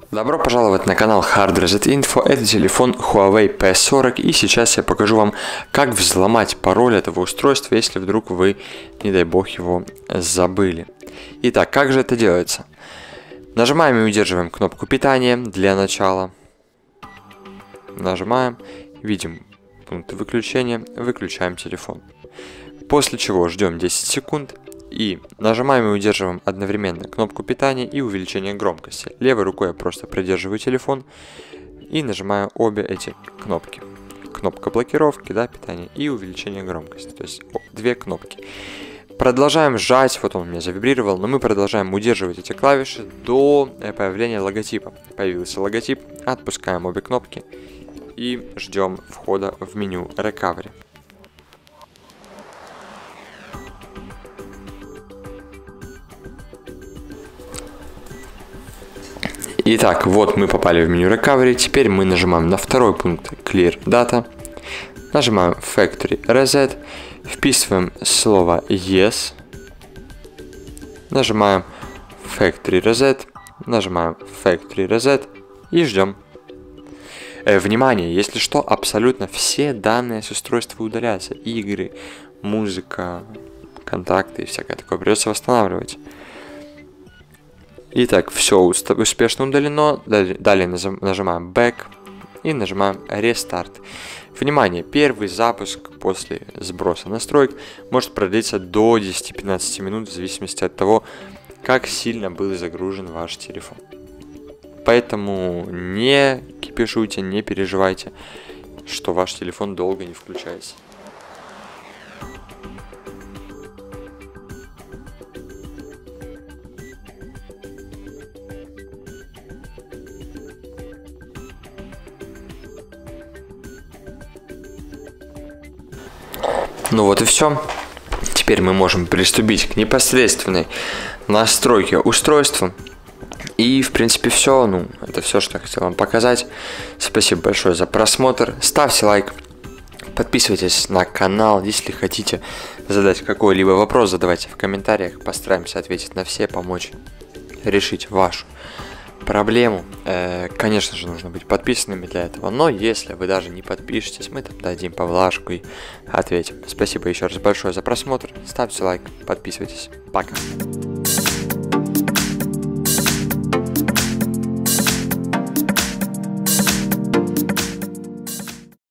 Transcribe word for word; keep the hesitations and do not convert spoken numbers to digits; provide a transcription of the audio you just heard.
Добро пожаловать на канал Hard Reset Info, это телефон Huawei пи сорок, и сейчас я покажу вам, как взломать пароль этого устройства, если вдруг вы, не дай бог, его забыли. Итак, как же это делается? Нажимаем и удерживаем кнопку питания для начала. Нажимаем, видим пункт выключения, выключаем телефон. После чего ждем десять секунд. И нажимаем и удерживаем одновременно кнопку питания и увеличение громкости. Левой рукой я просто придерживаю телефон и нажимаю обе эти кнопки. Кнопка блокировки, да, питания и увеличение громкости. То есть две кнопки. Продолжаем сжать, вот он у меня завибрировал, но мы продолжаем удерживать эти клавиши до появления логотипа. Появился логотип, отпускаем обе кнопки и ждем входа в меню Recovery. Итак, вот мы попали в меню Recovery, теперь мы нажимаем на второй пункт Clear Data, нажимаем Factory Reset, вписываем слово Yes, нажимаем Factory Reset, нажимаем Factory Reset и ждем. Э, внимание, если что, абсолютно все данные с устройства удалятся, игры, музыка, контакты и всякое такое придется восстанавливать. Итак, все успешно удалено. Далее, далее нажимаем Back и нажимаем Restart. Внимание, первый запуск после сброса настроек может продлиться до десяти-пятнадцати минут в зависимости от того, как сильно был загружен ваш телефон. Поэтому не кипишуйте, не переживайте, что ваш телефон долго не включается. Ну вот и все. Теперь мы можем приступить к непосредственной настройке устройства. И в принципе все. Ну, это все, что я хотел вам показать. Спасибо большое за просмотр. Ставьте лайк. Подписывайтесь на канал. Если хотите задать какой-либо вопрос, задавайте в комментариях. Постараемся ответить на все, помочь решить вашу проблему. Э, конечно же, нужно быть подписанными для этого, но если вы даже не подпишетесь, мы там дадим повлажку и ответим. Спасибо еще раз большое за просмотр, ставьте лайк, подписывайтесь, пока.